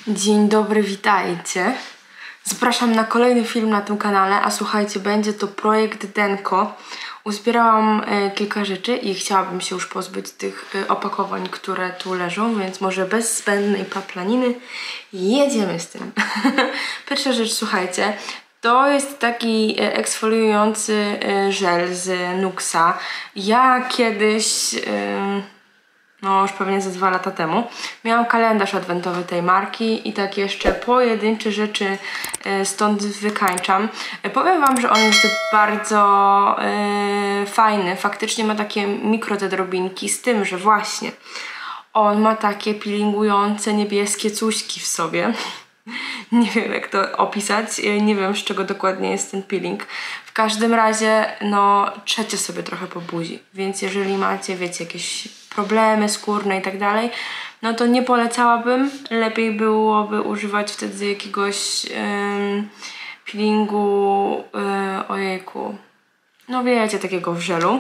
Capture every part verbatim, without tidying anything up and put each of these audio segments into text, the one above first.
Dzień dobry, witajcie. Zapraszam na kolejny film na tym kanale, a słuchajcie, będzie to projekt Denko. Uzbierałam e, kilka rzeczy i chciałabym się już pozbyć tych e, opakowań, które tu leżą, więc może bez zbędnej paplaniny jedziemy z tym. Pierwsza rzecz, słuchajcie, to jest taki e, eksfoliujący e, żel z Nuxa. Ja kiedyś... E, no już pewnie ze dwa lata temu, miałam kalendarz adwentowy tej marki i tak jeszcze pojedyncze rzeczy stąd wykańczam. Powiem wam, że on jest bardzo yy, fajny, faktycznie ma takie mikro te drobinki, z tym, że właśnie on ma takie peelingujące niebieskie cuśki w sobie. Nie wiem, jak to opisać, nie wiem, z czego dokładnie jest ten peeling. W każdym razie, no, trzecie sobie trochę po buzi, więc jeżeli macie, wiecie, jakieś problemy skórne i tak dalej, no to nie polecałabym. Lepiej byłoby używać wtedy jakiegoś ym, peelingu, yy, ojejku, no wiecie, takiego w żelu.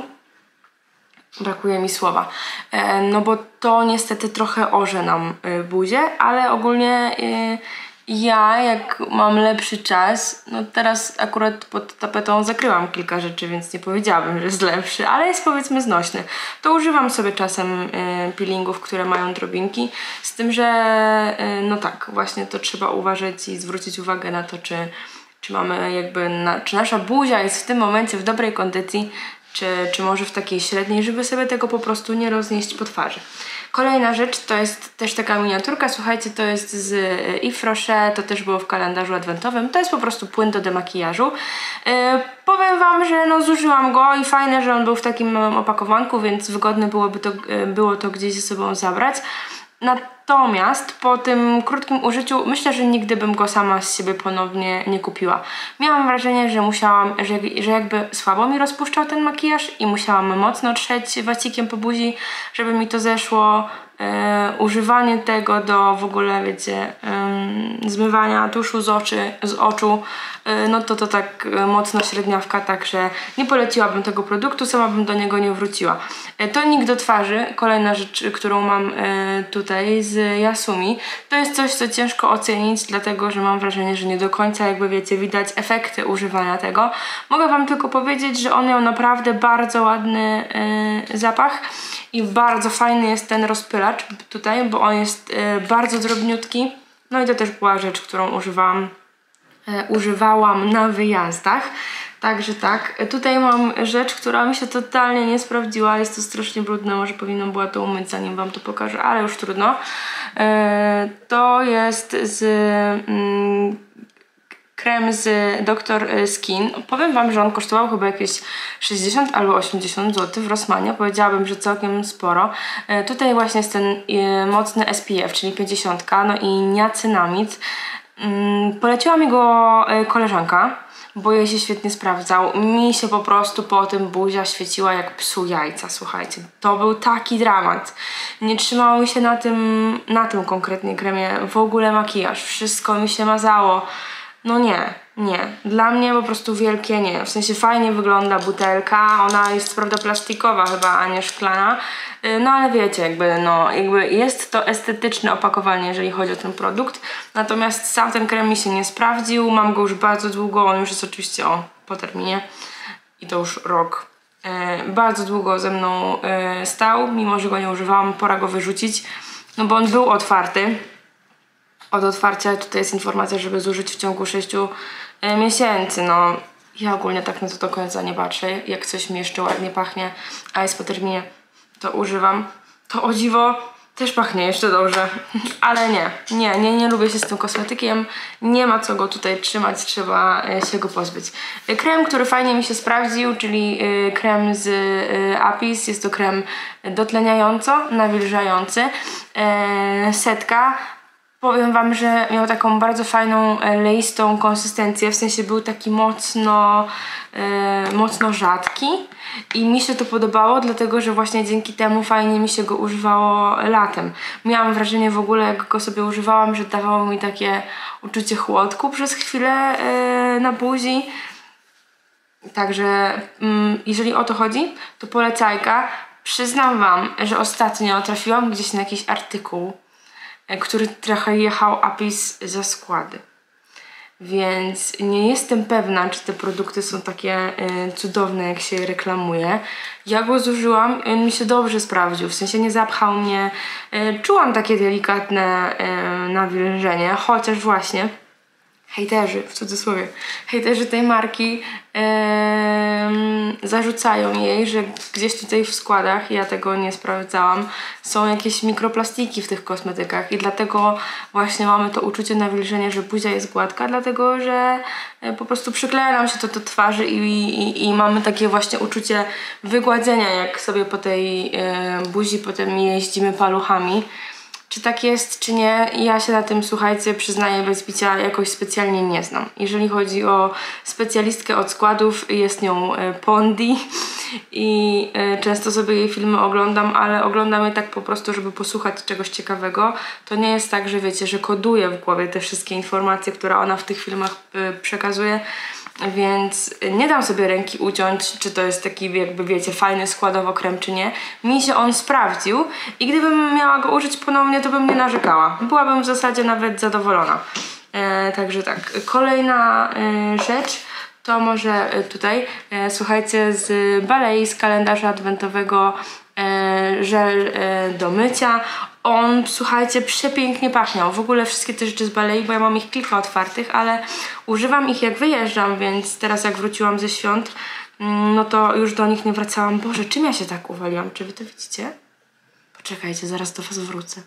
Brakuje mi słowa. E, no bo to niestety trochę orze nam y, buzię, ale ogólnie... Y, Ja, jak mam lepszy czas, no teraz akurat pod tapetą zakryłam kilka rzeczy, więc nie powiedziałabym, że jest lepszy, ale jest powiedzmy znośny. To używam sobie czasem y, peelingów, które mają drobinki, z tym, że y, no tak, właśnie to trzeba uważać i zwrócić uwagę na to, czy, czy mamy jakby, na, czy nasza buzia jest w tym momencie w dobrej kondycji, czy, czy może w takiej średniej, żeby sobie tego po prostu nie roznieść po twarzy. Kolejna rzecz to jest też taka miniaturka, słuchajcie, to jest z Yves Rocher, to też było w kalendarzu adwentowym, to jest po prostu płyn do demakijażu. Yy, powiem wam, że no zużyłam go i fajne, że on był w takim małym opakowanku, więc wygodne byłoby to, yy, było to gdzieś ze sobą zabrać. Natomiast po tym krótkim użyciu myślę, że nigdy bym go sama z siebie ponownie nie kupiła. Miałam wrażenie, że musiałam, że, że jakby słabo mi rozpuszczał ten makijaż i musiałam mocno trzeć wacikiem po buzi, żeby mi to zeszło. E, używanie tego do w ogóle, wiecie, e, zmywania tuszu z, oczy, z oczu, e, no to to tak e, mocno średniawka, także nie poleciłabym tego produktu, sama bym do niego nie wróciła. E, tonik do twarzy, kolejna rzecz, którą mam e, tutaj z Yasumi, to jest coś, co ciężko ocenić, dlatego, że mam wrażenie, że nie do końca jakby, wiecie, widać efekty używania tego. Mogę wam tylko powiedzieć, że on miał naprawdę bardzo ładny e, zapach i bardzo fajny jest ten rozpylacz tutaj, bo on jest e, bardzo drobniutki. No i to też była rzecz, którą używałam, e, używałam na wyjazdach. Także tak, tutaj mam rzecz, która mi się totalnie nie sprawdziła. Jest to strasznie brudne, może powinnam była to umyć, zanim wam to pokażę, ale już trudno. E, to jest z... Mm, krem z doktor Skin. Powiem wam, że on kosztował chyba jakieś sześćdziesiąt albo osiemdziesiąt złotych w Rossmanie. Powiedziałabym, że całkiem sporo. E, tutaj właśnie jest ten e, mocny S P F, czyli pięćdziesiąt, no i niacynamid. Mm, poleciła mi go e, koleżanka, bo jej się świetnie sprawdzał. Mi się po prostu po tym buzia świeciła jak psu jajca, słuchajcie. To był taki dramat. Nie trzymało mi się na tym, na tym konkretnie kremie w ogóle makijaż. Wszystko mi się mazało. No nie, nie. Dla mnie po prostu wielkie nie. W sensie fajnie wygląda butelka, ona jest prawda plastikowa chyba, a nie szklana. No ale wiecie, jakby no, jakby jest to estetyczne opakowanie, jeżeli chodzi o ten produkt. Natomiast sam ten krem mi się nie sprawdził, mam go już bardzo długo, on już jest oczywiście o, po terminie i to już rok. E, bardzo długo ze mną e, stał, mimo że go nie używałam, pora go wyrzucić, no bo on był otwarty. Od otwarcia tutaj jest informacja, żeby zużyć w ciągu sześciu e, miesięcy. No, ja ogólnie tak na to do końca nie patrzę. Jak coś mi jeszcze ładnie pachnie, a jest po terminie, to używam. To o dziwo też pachnie jeszcze dobrze. Ale nie, nie, nie, nie lubię się z tym kosmetykiem. Nie ma co go tutaj trzymać, trzeba e, się go pozbyć. E, krem, który fajnie mi się sprawdził, czyli e, krem z e, Apis. Jest to krem dotleniająco, nawilżający. E, setka. Powiem wam, że miał taką bardzo fajną, leistą konsystencję, w sensie był taki mocno, e, mocno rzadki i mi się to podobało, dlatego że właśnie dzięki temu fajnie mi się go używało latem. Miałam wrażenie w ogóle, jak go sobie używałam, że dawało mi takie uczucie chłodku przez chwilę e, na buzi. Także mm, jeżeli o to chodzi, to polecajka. Przyznam wam, że ostatnio trafiłam gdzieś na jakiś artykuł, który trochę jechał Apis za składy. Więc nie jestem pewna, czy te produkty są takie y, cudowne, jak się je reklamuje. Ja go zużyłam i on mi się dobrze sprawdził, w sensie nie zapchał mnie. Y, czułam takie delikatne y, nawilżenie, chociaż właśnie hejterzy, w cudzysłowie, hejterzy tej marki yy, zarzucają jej, że gdzieś tutaj w składach, ja tego nie sprawdzałam, są jakieś mikroplastiki w tych kosmetykach i dlatego właśnie mamy to uczucie nawilżenia, że buzia jest gładka, dlatego że yy, po prostu przykleja nam się to do twarzy i, i, i mamy takie właśnie uczucie wygładzenia, jak sobie po tej yy, buzi potem jeździmy paluchami. Czy tak jest, czy nie, ja się na tym, słuchajcie, przyznaję bez bicia, jakoś specjalnie nie znam. Jeżeli chodzi o specjalistkę od składów, jest nią Pondi i często sobie jej filmy oglądam, ale oglądam je tak po prostu, żeby posłuchać czegoś ciekawego. To nie jest tak, że wiecie, że koduję w głowie te wszystkie informacje, które ona w tych filmach przekazuje. Więc nie dam sobie ręki uciąć, czy to jest taki, jakby wiecie, fajny składowo krem, czy nie. Mi się on sprawdził i gdybym miała go użyć ponownie, to bym nie narzekała. Byłabym w zasadzie nawet zadowolona. E, także tak, kolejna e, rzecz to może tutaj, e, słuchajcie, z Balei, z kalendarza adwentowego e, żel e, do mycia. On, słuchajcie, przepięknie pachniał. W ogóle wszystkie te rzeczy z Balei, bo ja mam ich kilka otwartych, ale używam ich jak wyjeżdżam, więc teraz jak wróciłam ze świąt, no to już do nich nie wracałam. Boże, czym ja się tak uwaliłam? Czy wy to widzicie? Poczekajcie, zaraz do was wrócę.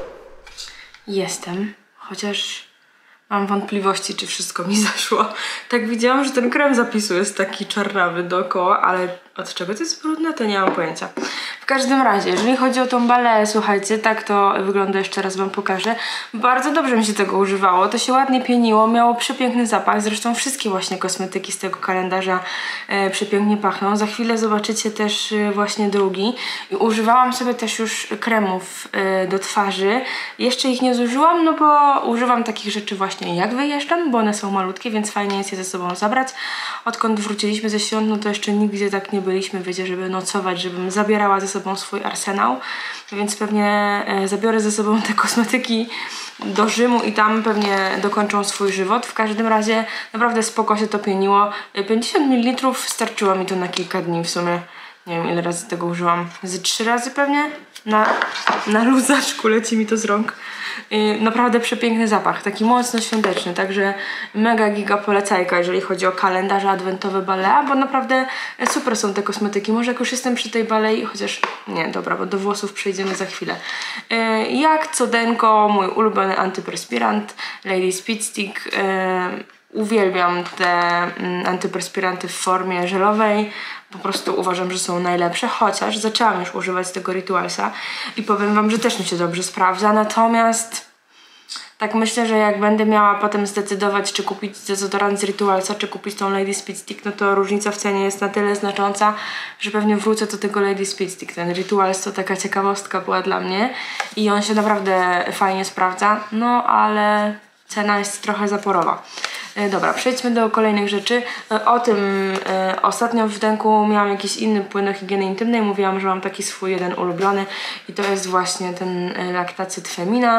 Jestem, chociaż mam wątpliwości, czy wszystko mi zaszło. Tak widziałam, że ten krem zapisu jest taki czarnawy dookoła, ale od czego to jest brudne, to nie mam pojęcia. W każdym razie, jeżeli chodzi o tą Baleę, słuchajcie, tak to wygląda, jeszcze raz wam pokażę. Bardzo dobrze mi się tego używało, to się ładnie pieniło, miało przepiękny zapach, zresztą wszystkie właśnie kosmetyki z tego kalendarza e, przepięknie pachną. Za chwilę zobaczycie też e, właśnie drugi. I używałam sobie też już kremów e, do twarzy. Jeszcze ich nie zużyłam, no bo używam takich rzeczy właśnie jak wyjeżdżam, bo one są malutkie, więc fajnie jest je ze sobą zabrać. Odkąd wróciliśmy ze świąt, no to jeszcze nigdzie tak nie byliśmy, wiecie, żeby nocować, żebym zabierała ze sobą swój arsenał, więc pewnie e, zabiorę ze sobą te kosmetyki do Rzymu i tam pewnie dokończą swój żywot. W każdym razie naprawdę spoko się to pieniło. pięćdziesiąt mililitrów starczyło mi to na kilka dni w sumie. Nie wiem, ile razy tego użyłam. Z trzy razy pewnie? Na, na luzaczku leci mi to z rąk. Yy, naprawdę przepiękny zapach, taki mocno świąteczny, także mega giga polecajka, jeżeli chodzi o kalendarze adwentowe Balea, bo naprawdę super są te kosmetyki. Może jak już jestem przy tej Balei, chociaż nie, dobra, bo do włosów przejdziemy za chwilę. Yy, jak codenko, mój ulubiony antyperspirant, Lady Speed Stick. Yy, uwielbiam te mm, antyperspiranty w formie żelowej. Po prostu uważam, że są najlepsze, chociaż zaczęłam już używać tego Ritualsa i powiem wam, że też mi się dobrze sprawdza, natomiast tak myślę, że jak będę miała potem zdecydować, czy kupić dezodorant z Ritualsa, czy kupić tą Lady Speed Stick, no to różnica w cenie jest na tyle znacząca, że pewnie wrócę do tego Lady Speed Stick. Ten Rituals to taka ciekawostka była dla mnie i on się naprawdę fajnie sprawdza, no ale cena jest trochę zaporowa. Dobra, przejdźmy do kolejnych rzeczy. O tym e, ostatnio w denku miałam jakiś inny płyn do higieny intymnej. Mówiłam, że mam taki swój jeden ulubiony i to jest właśnie ten Lactacyd Femina.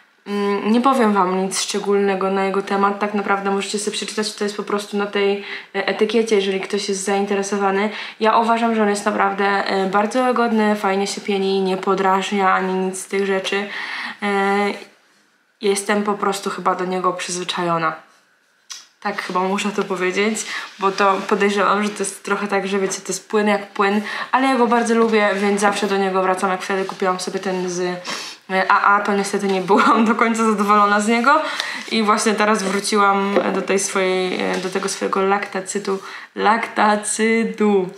Mm, nie powiem wam nic szczególnego na jego temat. Tak naprawdę możecie sobie przeczytać, to jest po prostu na tej etykiecie, jeżeli ktoś jest zainteresowany. Ja uważam, że on jest naprawdę bardzo łagodny, fajnie się pieni, nie podrażnia ani nic z tych rzeczy. E, jestem po prostu chyba do niego przyzwyczajona. Tak chyba muszę to powiedzieć, bo to podejrzewam, że to jest trochę tak, że wiecie, to jest płyn jak płyn, ale ja go bardzo lubię, więc zawsze do niego wracam. Jak wtedy kupiłam sobie ten z A A, to niestety nie byłam do końca zadowolona z niego i właśnie teraz wróciłam do tej swojej, do tego swojego laktacydu, laktacydu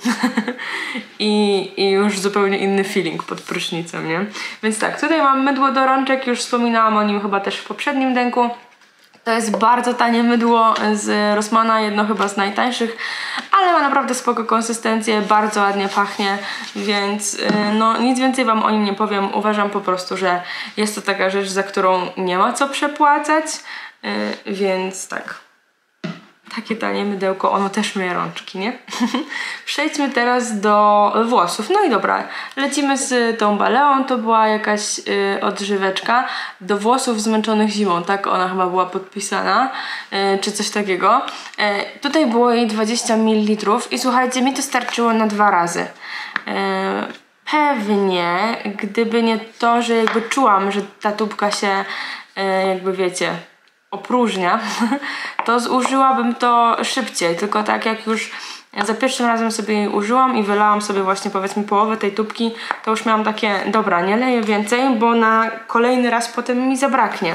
I, i już zupełnie inny feeling pod prysznicem, nie? Więc tak, tutaj mam mydło do rączek, już wspominałam o nim chyba też w poprzednim denku. To jest bardzo tanie mydło z Rossmana, jedno chyba z najtańszych, ale ma naprawdę spoko konsystencję, bardzo ładnie pachnie, więc no nic więcej wam o nim nie powiem. Uważam po prostu, że jest to taka rzecz, za którą nie ma co przepłacać, więc tak. Takie tanie mydełko, ono też myje rączki, nie? Przejdźmy teraz do włosów. No i dobra, lecimy z tą Baleą, to była jakaś y, odżyweczka do włosów zmęczonych zimą, tak ona chyba była podpisana, y, czy coś takiego. Y, tutaj było jej dwadzieścia mililitrów i słuchajcie, mi to starczyło na dwa razy. Y, pewnie, gdyby nie to, że jakby czułam, że ta tubka się y, jakby wiecie, opróżnia, to zużyłabym to szybciej, tylko tak jak już za pierwszym razem sobie jej użyłam i wylałam sobie właśnie powiedzmy połowę tej tubki, to już miałam takie, dobra, nie leję więcej, bo na kolejny raz potem mi zabraknie.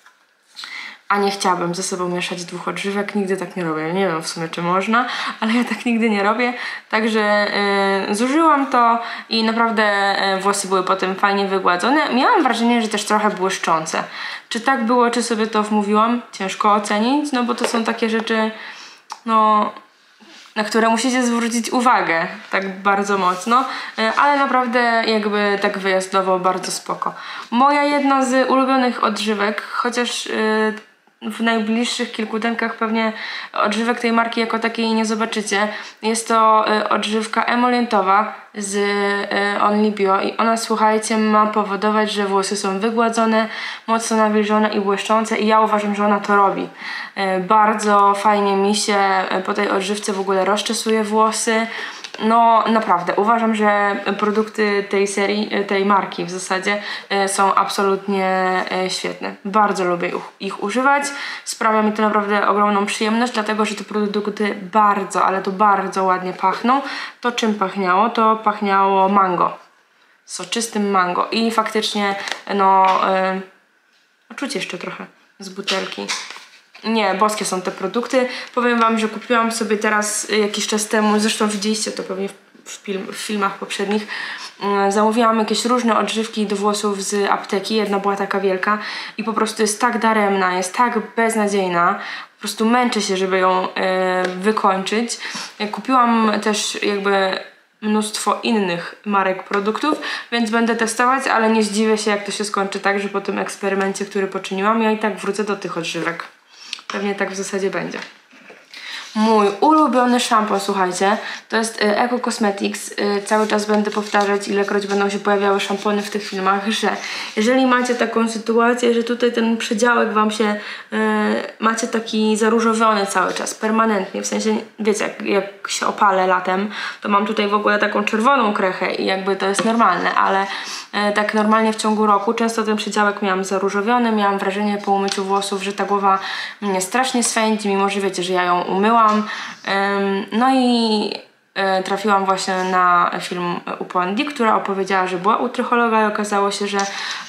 A nie chciałabym ze sobą mieszać dwóch odżywek, nigdy tak nie robię. Nie wiem w sumie czy można, ale ja tak nigdy nie robię. Także yy, zużyłam to i naprawdę yy, włosy były potem fajnie wygładzone. Miałam wrażenie, że też trochę błyszczące. Czy tak było, czy sobie to wmówiłam? Ciężko ocenić, no bo to są takie rzeczy, no, na które musicie zwrócić uwagę tak bardzo mocno, ale naprawdę jakby tak wyjazdowo bardzo spoko. Moja jedna z ulubionych odżywek, chociaż yy, w najbliższych kilku dniach pewnie odżywek tej marki jako takiej nie zobaczycie. Jest to y, odżywka emolientowa z y, Only Bio i ona, słuchajcie, ma powodować, że włosy są wygładzone, mocno nawilżone i błyszczące i ja uważam, że ona to robi. Y, bardzo fajnie mi się po tej odżywce w ogóle rozczesuje włosy. No naprawdę, uważam, że produkty tej serii, tej marki w zasadzie są absolutnie świetne. Bardzo lubię ich używać. Sprawia mi to naprawdę ogromną przyjemność, dlatego że te produkty bardzo, ale to bardzo ładnie pachną. To czym pachniało? To pachniało mango. Soczystym mango. I faktycznie, no, yy, czuć jeszcze trochę z butelki. Nie, boskie są te produkty. Powiem wam, że kupiłam sobie teraz jakiś czas temu, zresztą widzieliście to pewnie w, film, w filmach poprzednich, yy, zamówiłam jakieś różne odżywki do włosów z apteki. Jedna była taka wielka i po prostu jest tak daremna, jest tak beznadziejna. Po prostu męczę się, żeby ją yy, wykończyć. Kupiłam też jakby mnóstwo innych marek produktów, więc będę testować, ale nie zdziwię się, jak to się skończy tak, że po tym eksperymencie, który poczyniłam, ja i tak wrócę do tych odżywek. Pewnie tak w zasadzie będzie. Mój ulubiony szampon, słuchajcie, to jest y, Eco Cosmetics. Y, cały czas będę powtarzać, ilekroć będą się pojawiały szampony w tych filmach, że jeżeli macie taką sytuację, że tutaj ten przedziałek wam się, y, macie taki zaróżowiony cały czas, permanentnie, w sensie, wiecie, jak, jak się opalę latem, to mam tutaj w ogóle taką czerwoną krechę i jakby to jest normalne, ale y, tak normalnie w ciągu roku często ten przedziałek miałam zaróżowiony, miałam wrażenie po umyciu włosów, że ta głowa mnie strasznie swędzi, mimo że wiecie, że ja ją umyłam. No i trafiłam właśnie na film u Pondi, która opowiedziała, że była u trychologa i okazało się, że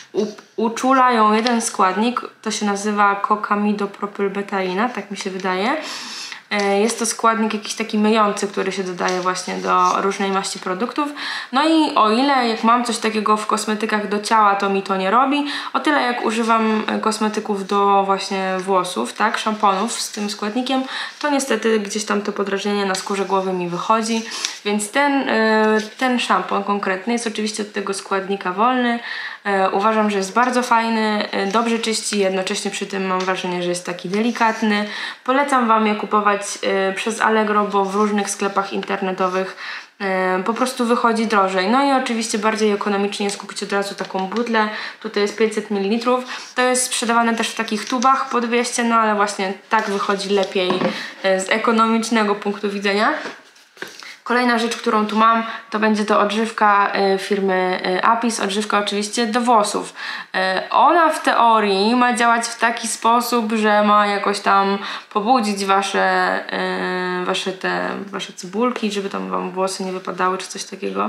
uczula ją jeden składnik, to się nazywa kokamidopropylbetaina, tak mi się wydaje. Jest to składnik jakiś taki myjący, który się dodaje właśnie do różnej maści produktów. No i o ile jak mam coś takiego w kosmetykach do ciała, to mi to nie robi, o tyle jak używam kosmetyków do właśnie włosów, tak, szamponów z tym składnikiem, to niestety gdzieś tam to podrażnienie na skórze głowy mi wychodzi. Więc ten, ten szampon konkretny jest oczywiście od tego składnika wolny. Uważam, że jest bardzo fajny, dobrze czyści, jednocześnie przy tym mam wrażenie, że jest taki delikatny. Polecam wam je kupować przez Allegro, bo w różnych sklepach internetowych po prostu wychodzi drożej. No i oczywiście bardziej ekonomicznie jest kupić od razu taką butlę. Tutaj jest pięćset mililitrów. To jest sprzedawane też w takich tubach po dwieście, no ale właśnie tak wychodzi lepiej z ekonomicznego punktu widzenia. Kolejna rzecz, którą tu mam, to będzie to odżywka y, firmy y, Apis, odżywka oczywiście do włosów. Y, ona w teorii ma działać w taki sposób, że ma jakoś tam pobudzić wasze, y, wasze, te, wasze cebulki, żeby tam wam włosy nie wypadały czy coś takiego.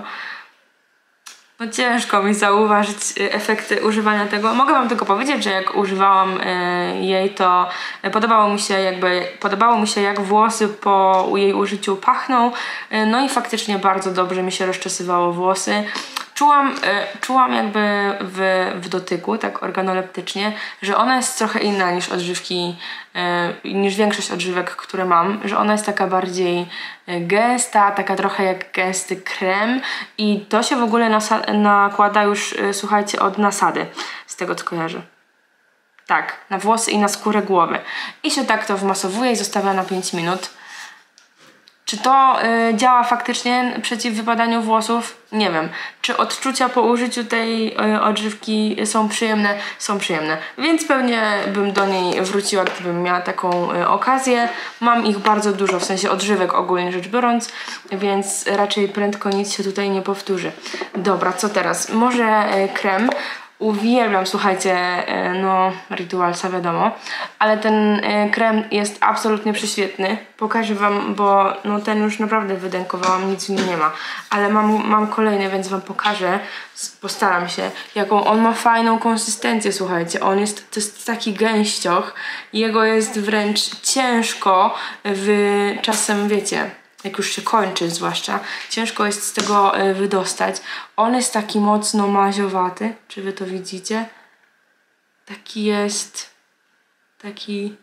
No ciężko mi zauważyć efekty używania tego. Mogę wam tylko powiedzieć, że jak używałam y, jej, to podobało mi się jakby, podobało mi się jak włosy po jej użyciu pachną. Y, no i faktycznie bardzo dobrze mi się rozczesywało włosy. Czułam, y, czułam jakby w, w dotyku, tak organoleptycznie, że ona jest trochę inna niż odżywki, y, niż większość odżywek, które mam, że ona jest taka bardziej gęsta, taka trochę jak gęsty krem i to się w ogóle nakłada już, y, słuchajcie, od nasady, z tego co kojarzę. Tak, na włosy i na skórę głowy. I się tak to wmasowuje i zostawia na pięć minut. Czy to y, działa faktycznie przeciw wypadaniu włosów? Nie wiem. Czy odczucia po użyciu tej y, odżywki są przyjemne? Są przyjemne. Więc pewnie bym do niej wróciła, gdybym miała taką y, okazję. Mam ich bardzo dużo, w sensie odżywek ogólnie rzecz biorąc, więc raczej prędko nic się tutaj nie powtórzy. Dobra, co teraz? Może y, krem. Uwielbiam, słuchajcie, no Ritualsa wiadomo, ale ten krem jest absolutnie prześwietny. Pokażę wam, bo no ten już naprawdę wydękowałam, nic w nim nie ma, ale mam, mam kolejny, więc wam pokażę, postaram się, jaką on ma fajną konsystencję, słuchajcie. On jest, to jest taki gęścioch, jego jest wręcz ciężko w czasem, wiecie, jak już się kończy zwłaszcza, ciężko jest z tego y, wydostać. On jest taki mocno maziowaty, czy wy to widzicie? Taki jest, taki,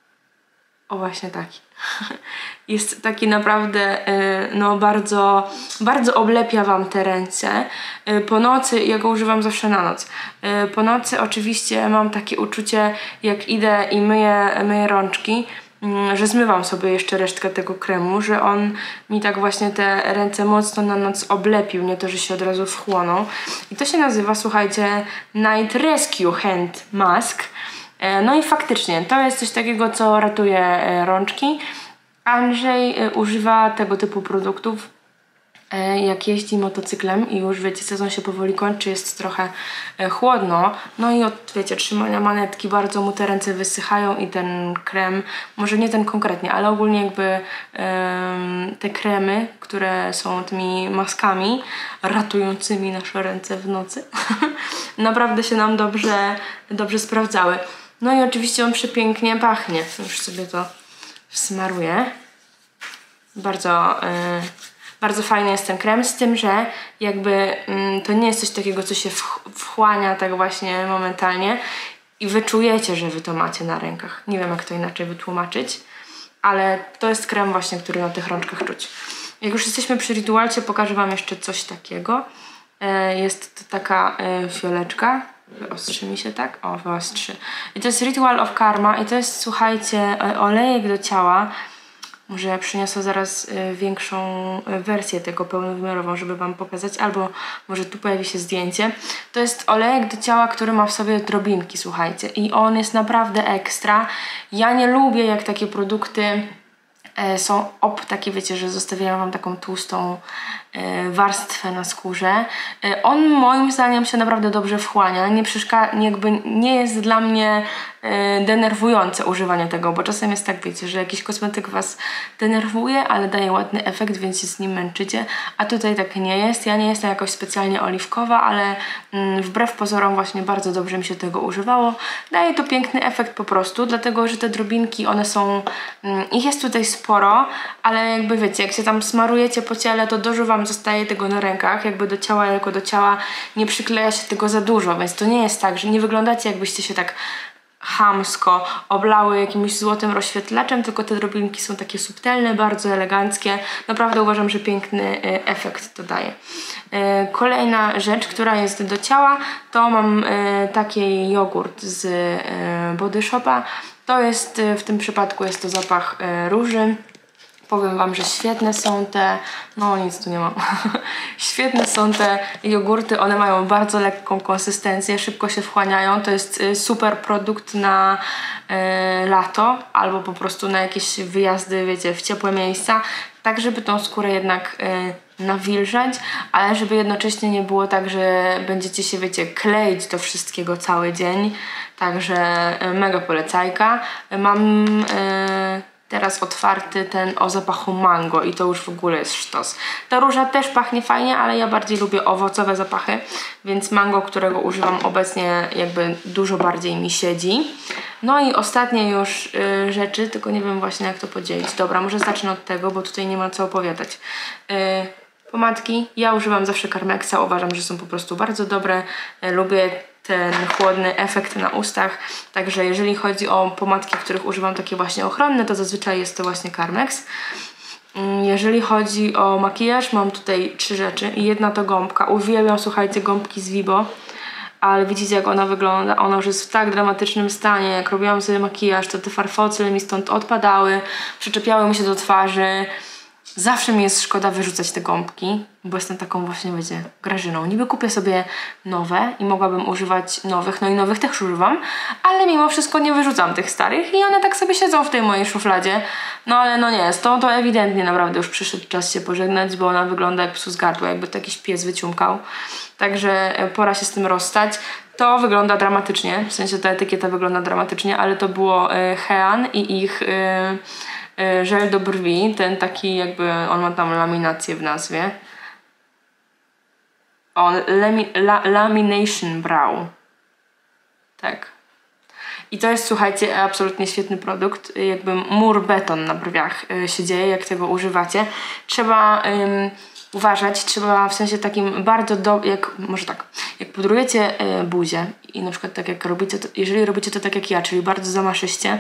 o właśnie taki. Jest taki naprawdę, y, no bardzo, bardzo oblepia wam te ręce. Y, po nocy, ja go używam zawsze na noc. Y, po nocy oczywiście mam takie uczucie, jak idę i myję, myję rączki, że zmywam sobie jeszcze resztkę tego kremu, że on mi tak właśnie te ręce mocno na noc oblepił, nie to, że się od razu wchłonął. I to się nazywa, słuchajcie, Night Rescue Hand Mask. No i faktycznie, to jest coś takiego, co ratuje rączki. Andrzej używa tego typu produktów, jak jeździ motocyklem i już wiecie, sezon się powoli kończy, jest trochę chłodno, no i od, wiecie, trzymania manetki bardzo mu te ręce wysychają i ten krem, może nie ten konkretnie, ale ogólnie jakby um, te kremy, które są tymi maskami ratującymi nasze ręce w nocy naprawdę się nam dobrze, dobrze sprawdzały. No i oczywiście on przepięknie pachnie, już sobie to wsmaruję. Bardzo yy, Bardzo fajny jest ten krem, z tym, że jakby mm, to nie jest coś takiego, co się wchłania tak właśnie momentalnie i wy czujecie, że wy to macie na rękach. Nie wiem, jak to inaczej wytłumaczyć, ale to jest krem właśnie, który na tych rączkach czuć. Jak już jesteśmy przy Ritualcie, pokażę wam jeszcze coś takiego. E, jest to taka e, fioleczka. Wyostrzy mi się, tak? O, wyostrzy. I to jest Ritual of Karma i to jest, słuchajcie, olejek do ciała. Może ja przyniosę zaraz y, większą y, wersję tego pełnowymiarową, żeby wam pokazać, albo może tu pojawi się zdjęcie. To jest olejek do ciała, który ma w sobie drobinki, słuchajcie. I on jest naprawdę ekstra. Ja nie lubię, jak takie produkty y, są op, takie wiecie, że zostawiają wam taką tłustą y, warstwę na skórze. Y, on moim zdaniem się naprawdę dobrze wchłania. Nie przeszka- jakby nie jest dla mnie denerwujące używanie tego, bo czasem jest tak, wiecie, że jakiś kosmetyk was denerwuje, ale daje ładny efekt, więc się z nim męczycie, a tutaj tak nie jest. Ja nie jestem jakoś specjalnie oliwkowa, ale mm, wbrew pozorom właśnie bardzo dobrze mi się tego używało. Daje to piękny efekt po prostu, dlatego, że te drobinki, one są, mm, ich jest tutaj sporo, ale jakby wiecie, jak się tam smarujecie po ciele, to dużo wam zostaje tego na rękach, jakby do ciała, jako do ciała nie przykleja się tego za dużo, więc to nie jest tak, że nie wyglądacie, jakbyście się tak chamsko oblały jakimś złotym rozświetlaczem, tylko te drobinki są takie subtelne, bardzo eleganckie. Naprawdę uważam, że piękny efekt to daje. Kolejna rzecz, która jest do ciała, to mam taki jogurt z Body Shopa. To jest, w tym przypadku jest to zapach róży. Powiem wam, że świetne są te, no nic tu nie mam, świetne są te jogurty, one mają bardzo lekką konsystencję, szybko się wchłaniają, to jest super produkt na y, lato albo po prostu na jakieś wyjazdy, wiecie, w ciepłe miejsca, tak żeby tą skórę jednak y, nawilżać, ale żeby jednocześnie nie było tak, że będziecie się, wiecie, kleić do wszystkiego cały dzień, także y, mega polecajka. Mam y, teraz otwarty ten o zapachu mango i to już w ogóle jest sztos. Ta róża też pachnie fajnie, ale ja bardziej lubię owocowe zapachy, więc mango, którego używam obecnie, jakby dużo bardziej mi siedzi. No i ostatnie już y, rzeczy, tylko nie wiem właśnie, jak to podzielić. Dobra, może zacznę od tego, bo tutaj nie ma co opowiadać. Y, pomadki. Ja używam zawsze Carmexa, uważam, że są po prostu bardzo dobre. Y, lubię ten chłodny efekt na ustach, także jeżeli chodzi o pomadki, których używam takie właśnie ochronne, to zazwyczaj jest to właśnie Carmex. Jeżeli chodzi o makijaż, mam tutaj trzy rzeczy i jedna to gąbka. Uwielbiam, słuchajcie, gąbki z Vibo. ale widzicie jak ona wygląda, ona już jest w tak dramatycznym stanie, jak robiłam sobie makijaż, to te farfocle mi stąd odpadały, przyczepiały mi się do twarzy. Zawsze mi jest szkoda wyrzucać te gąbki, bo jestem taką właśnie, wiecie, Grażyną. Niby kupię sobie nowe i mogłabym używać nowych, no i nowych też używam, ale mimo wszystko nie wyrzucam tych starych i one tak sobie siedzą w tej mojej szufladzie. No ale no nie, z tą to ewidentnie naprawdę już przyszedł czas się pożegnać, bo ona wygląda jak psu z gardła, jakby to jakiś pies wyciumkał. Także pora się z tym rozstać. To wygląda dramatycznie, w sensie ta etykieta wygląda dramatycznie, ale to było y, Hean i ich... Y, żel do brwi, ten taki jakby, on ma tam laminację w nazwie. On, lami, la, Lamination Brow. Tak. I to jest, słuchajcie, absolutnie świetny produkt. Jakby mur beton na brwiach się dzieje, jak tego używacie. Trzeba ym, uważać, trzeba w sensie takim bardzo do, jak, może tak, jak pudrujecie y, buzię i na przykład tak jak robicie, to, jeżeli robicie to tak jak ja, czyli bardzo zamaszyście,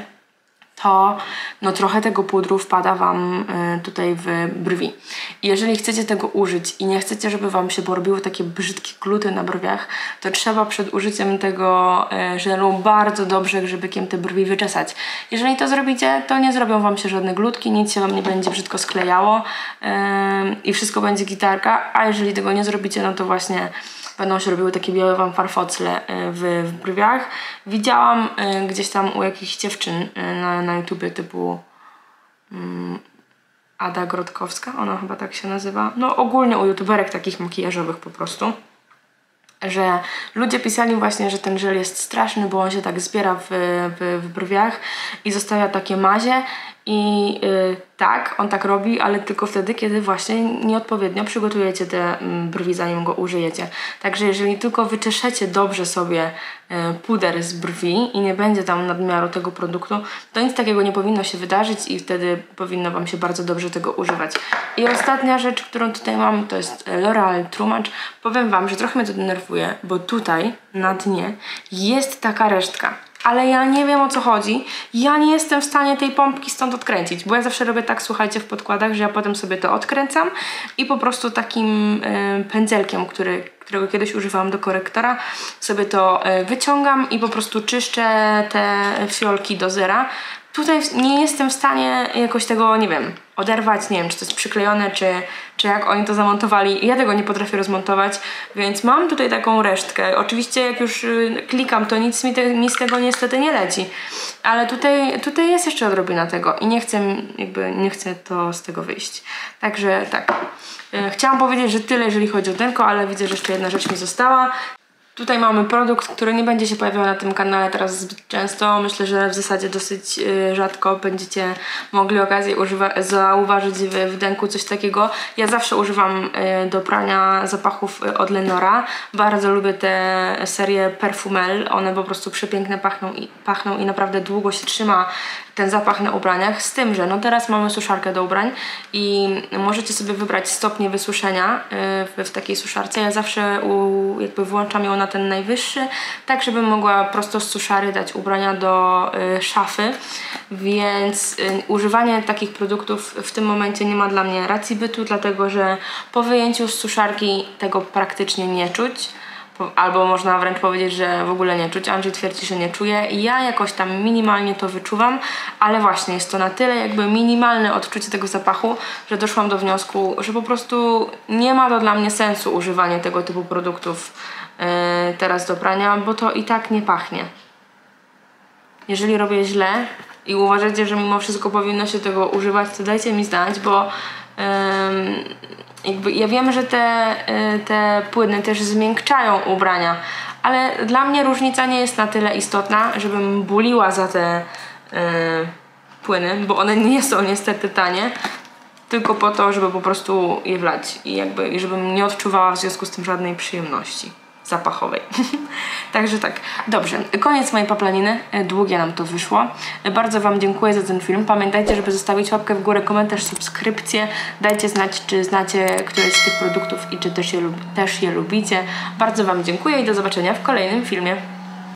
to no trochę tego pudru wpada wam y, tutaj w brwi. I jeżeli chcecie tego użyć i nie chcecie, żeby wam się porobiły takie brzydkie gluty na brwiach, to trzeba przed użyciem tego y, żelu bardzo dobrze grzybykiem te brwi wyczesać. Jeżeli to zrobicie, to nie zrobią wam się żadne glutki, nic się wam nie będzie brzydko sklejało y, i wszystko będzie gitarka, a jeżeli tego nie zrobicie, no to właśnie będą się robiły takie białe wam farfocle w, w brwiach. Widziałam y, gdzieś tam u jakichś dziewczyn y, na, na YouTubie typu y, Ada Grodkowska, ona chyba tak się nazywa. No ogólnie u youtuberek takich makijażowych po prostu. Że ludzie pisali właśnie, że ten żel jest straszny, bo on się tak zbiera w, w, w brwiach i zostawia takie mazie. I yy, tak, on tak robi, ale tylko wtedy, kiedy właśnie nieodpowiednio przygotujecie te mm, brwi, zanim go użyjecie. Także jeżeli tylko wyczeszecie dobrze sobie yy, puder z brwi i nie będzie tam nadmiaru tego produktu, to nic takiego nie powinno się wydarzyć i wtedy powinno wam się bardzo dobrze tego używać. I ostatnia rzecz, którą tutaj mam, to jest L'Oreal True Match. Powiem wam, że trochę mnie to denerwuje, bo tutaj na dnie jest taka resztka. Ale ja nie wiem o co chodzi. Ja nie jestem w stanie tej pompki stąd odkręcić, bo ja zawsze robię tak, słuchajcie, w podkładach, że ja potem sobie to odkręcam i po prostu takim y, pędzelkiem, który, którego kiedyś używałam do korektora, sobie to y, wyciągam i po prostu czyszczę te fiolki do zera. Tutaj nie jestem w stanie jakoś tego, nie wiem, oderwać, nie wiem, czy to jest przyklejone, czy, czy jak oni to zamontowali. Ja tego nie potrafię rozmontować, więc mam tutaj taką resztkę. Oczywiście jak już y, klikam, to nic mi, te, mi z tego niestety nie leci. Ale tutaj, tutaj jest jeszcze odrobina tego i nie chcę, jakby, nie chcę to z tego wyjść. Także tak. Y, chciałam powiedzieć, że tyle, jeżeli chodzi o denko, ale widzę, że jeszcze jedna rzecz mi została. Tutaj mamy produkt, który nie będzie się pojawiał na tym kanale teraz zbyt często. Myślę, że w zasadzie dosyć y, rzadko będziecie mogli okazję zauważyć w, w denku coś takiego. Ja zawsze używam y, do prania zapachów od Lenora. Bardzo lubię te serie Perfumel. One po prostu przepiękne pachną i, pachną i naprawdę długo się trzyma ten zapach na ubraniach. Z tym, że no teraz mamy suszarkę do ubrań i możecie sobie wybrać stopnie wysuszenia y, w, w takiej suszarce. Ja zawsze u, jakby włączam ją na ten najwyższy, tak żebym mogła prosto z suszary dać ubrania do y, szafy, więc y, używanie takich produktów w tym momencie nie ma dla mnie racji bytu, dlatego że po wyjęciu z suszarki tego praktycznie nie czuć. Albo można wręcz powiedzieć, że w ogóle nie czuć. Andrzej twierdzi, że nie czuje i ja jakoś tam minimalnie to wyczuwam, ale właśnie jest to na tyle jakby minimalne odczucie tego zapachu, że doszłam do wniosku, że po prostu nie ma to dla mnie sensu używanie tego typu produktów yy, teraz do prania, bo to i tak nie pachnie. Jeżeli robię źle i uważacie, że mimo wszystko powinno się tego używać, to dajcie mi znać, bo yy, jakby ja wiem, że te, te płyny też zmiękczają ubrania, ale dla mnie różnica nie jest na tyle istotna, żebym buliła za te yy, płyny, bo one nie są niestety tanie, tylko po to, żeby po prostu je wlać i jakby i żebym nie odczuwała w związku z tym żadnej przyjemności zapachowej. Także tak, dobrze, koniec mojej paplaniny, długie nam to wyszło. Bardzo wam dziękuję za ten film. Pamiętajcie, żeby zostawić łapkę w górę, komentarz, subskrypcję. Dajcie znać, czy znacie któreś z tych produktów i czy też je, też je lubicie. Bardzo wam dziękuję i do zobaczenia w kolejnym filmie.